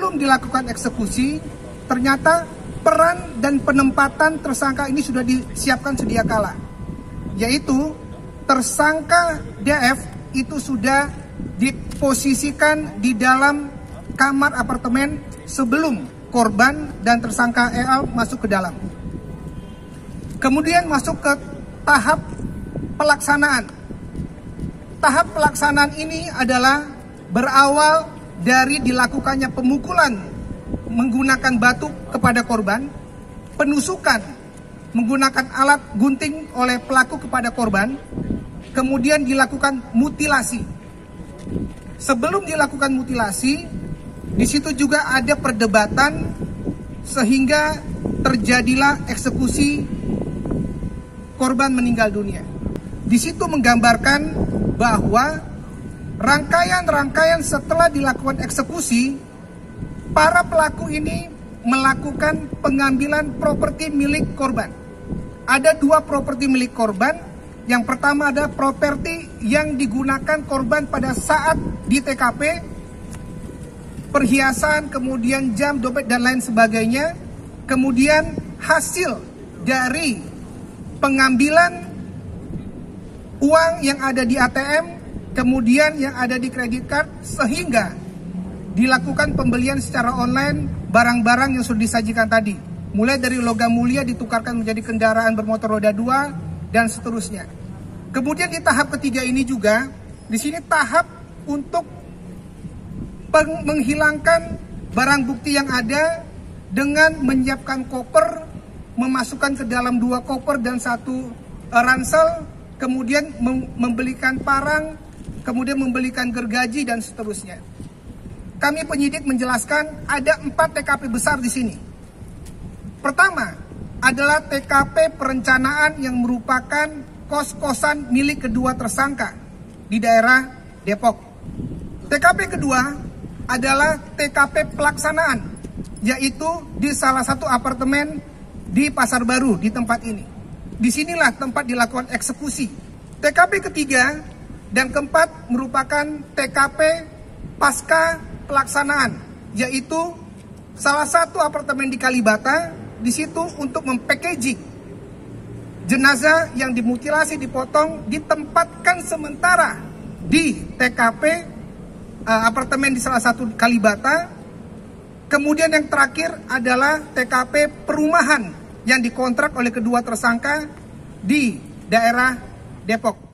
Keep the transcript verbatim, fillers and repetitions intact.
sebelum dilakukan eksekusi, ternyata peran dan penempatan tersangka ini sudah disiapkan sedia kala. Yaitu tersangka D F itu sudah diposisikan di dalam kamar apartemen sebelum korban dan tersangka E L masuk ke dalam. Kemudian masuk ke tahap pelaksanaan. Tahap pelaksanaan ini adalah berawal dari dilakukannya pemukulan menggunakan batu kepada korban, penusukan menggunakan alat gunting oleh pelaku kepada korban, kemudian dilakukan mutilasi. Sebelum dilakukan mutilasi, di situ juga ada perdebatan sehingga terjadilah eksekusi korban meninggal dunia. Di situ menggambarkan bahwa rangkaian-rangkaian setelah dilakukan eksekusi, para pelaku ini melakukan pengambilan properti milik korban. Ada dua properti milik korban. Yang pertama ada properti yang digunakan korban pada saat di T K P, perhiasan, kemudian jam, dompet, dan lain sebagainya. Kemudian hasil dari pengambilan uang yang ada di A T M, kemudian yang ada di kredit card, sehingga dilakukan pembelian secara online barang-barang yang sudah disajikan tadi. Mulai dari logam mulia ditukarkan menjadi kendaraan bermotor roda dua, dan seterusnya. Kemudian di tahap ketiga ini juga, di sini tahap untuk menghilangkan barang bukti yang ada dengan menyiapkan koper, memasukkan ke dalam dua koper dan satu ransel, kemudian membelikan parang, kemudian membelikan gergaji, dan seterusnya. Kami penyidik menjelaskan ada empat T K P besar di sini. Pertama adalah T K P perencanaan yang merupakan kos-kosan milik kedua tersangka di daerah Depok. T K P kedua adalah T K P pelaksanaan, yaitu di salah satu apartemen di Pasar Baru di tempat ini. Disinilah tempat dilakukan eksekusi. T K P ketiga dan keempat merupakan T K P pasca pelaksanaan, yaitu salah satu apartemen di Kalibata, di situ untuk mempackaging jenazah yang dimutilasi, dipotong, ditempatkan sementara di T K P uh, apartemen di salah satu Kalibata. Kemudian yang terakhir adalah T K P perumahan yang dikontrak oleh kedua tersangka di daerah Depok.